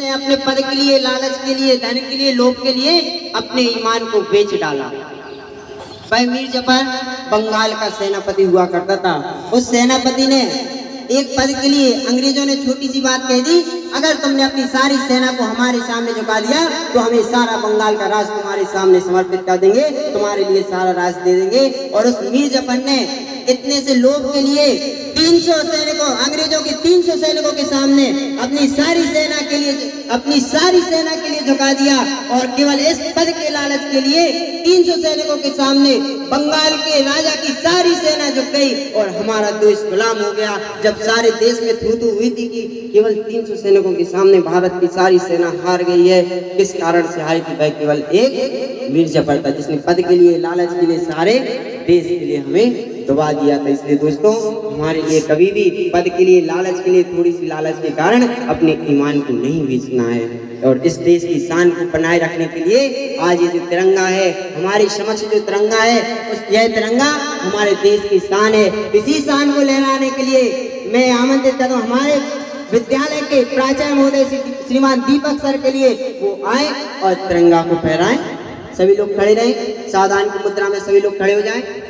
जिसने अपने पद के लिए, लालच के लिए, धन के लिए, लोभ के लिए अपने ईमान को बेच डाला। भाई मीर जफर बंगाल का सेनापति हुआ करता था। उस सेनापति ने एक पद के लिए अंग्रेजों ने छोटी सी बात कह दी, अगर तुमने अपनी सारी सेना को हमारे सामने झुका दिया तो हमें सारा बंगाल का राज तुम्हारे सामने समर्पित कर देंगे, तुम्हारे लिए सारा राज दे देंगे। और उस मीर जफर ने इतने से लोभ के लिए 300 सैनिकों, अंग्रेजों के 300 सैनिकों के सामने अपनी सारी सेना के लिए झुका दिया। और केवल इस पद के लालच के लिए 300 सैनिकों के सामने बंगाल के राजा की सारी सेना झुक गई और हमारा देश गुलाम हो गया। जब सारे देश में थू-थू हुई थी कि केवल 300 सैनिकों के सामने भारत की सारी सेना हार गई है, किस कारण से हारी थी? भाई केवल एक मीर जफर था जिसने पद के लिए, लालच के लिए, सारे देश के लिए हमें दबा दिया था। इसलिए दोस्तों हमारे लिए कभी भी पद के लिए, लालच के लिए, थोड़ी सी लालच के कारण अपने ईमान को नहीं बेचना है। और इस देश की शान को बनाए रखने के लिए आज ये जो तिरंगा है, हमारे समक्ष जो तिरंगा है, यह तिरंगा हमारे देश की शान है। इसी शान को लहराने के लिए मैं आमंत्रित करता हूँ हमारे विद्यालय के प्राचार्य महोदय श्रीमान दीपक सर के लिए, वो आए और तिरंगा को फहराएं। सभी लोग खड़े रहें, सावधान की मुद्रा में सभी लोग खड़े हो जाएं।